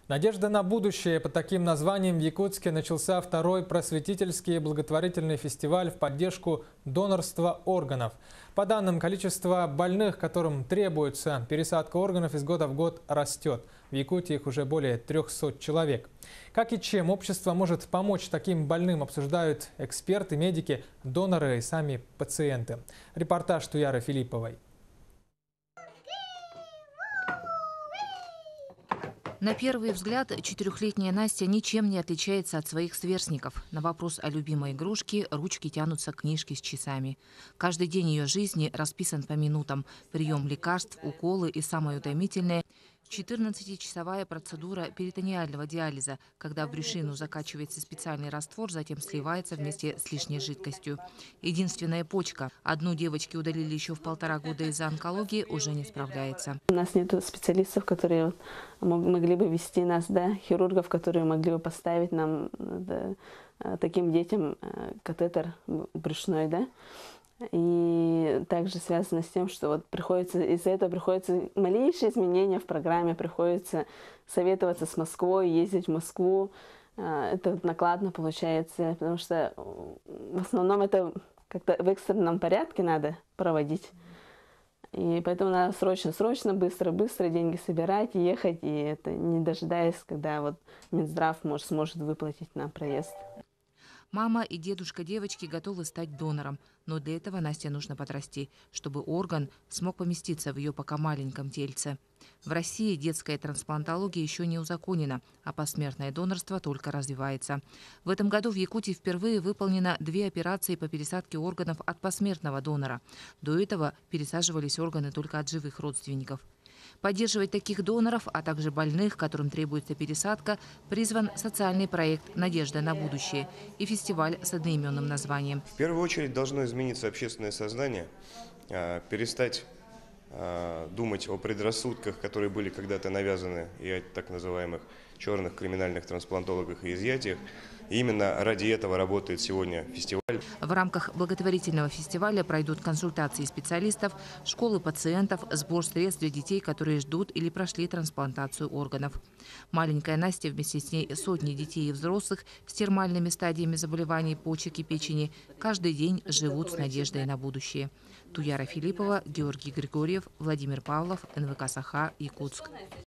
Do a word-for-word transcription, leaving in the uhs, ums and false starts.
Надежда на будущее. Под таким названием в Якутске начался второй просветительский благотворительный фестиваль в поддержку донорства органов. По данным, количество больных, которым требуется пересадка органов, из года в год растет. В Якутии их уже более трёхсот человек. Как и чем общество может помочь таким больным, обсуждают эксперты, медики, доноры и сами пациенты. Репортаж Туяры Филипповой. На первый взгляд, четырехлетняя Настя ничем не отличается от своих сверстников. На вопрос о любимой игрушке ручки тянутся к книжке с часами. Каждый день ее жизни расписан по минутам. Прием лекарств, уколы и самое утомительное – четырнадцатичасовая процедура перитониального диализа, когда в брюшину закачивается специальный раствор, затем сливается вместе с лишней жидкостью. Единственная почка. Одну девочке удалили еще в полтора года из-за онкологии, уже не справляется. У нас нет специалистов, которые могли бы вести нас, да, хирургов, которые могли бы поставить нам, да, таким детям катетер брюшной, да. И также связано с тем, что вот приходится, из-за этого приходится малейшие изменения в программе, приходится советоваться с Москвой, ездить в Москву. Это накладно получается, потому что в основном это как-то в экстренном порядке надо проводить. И поэтому надо срочно, срочно, быстро, быстро деньги собирать, ехать, и это не дожидаясь, когда вот Минздрав может, сможет выплатить нам проезд. Мама и дедушка девочки готовы стать донором, но для этого Насте нужно подрасти, чтобы орган смог поместиться в ее пока маленьком тельце. В России детская трансплантология еще не узаконена, а посмертное донорство только развивается. В этом году в Якутии впервые выполнено две операции по пересадке органов от посмертного донора. До этого пересаживались органы только от живых родственников. Поддерживать таких доноров, а также больных, которым требуется пересадка, призван социальный проект «Надежда на будущее» и фестиваль с одноименным названием. В первую очередь должно измениться общественное сознание, перестать думать о предрассудках, которые были когда-то навязаны, и о так называемых черных криминальных трансплантологах и изъятиях. И именно ради этого работает сегодня фестиваль. В рамках благотворительного фестиваля пройдут консультации специалистов, школы пациентов, сбор средств для детей, которые ждут или прошли трансплантацию органов. Маленькая Настя, вместе с ней сотни детей и взрослых с термальными стадиями заболеваний почек и печени, каждый день живут с надеждой на будущее. Туяра Филиппова, Георгий Григорьев, Владимир Павлов, эн вэ ка Саха, Якутск.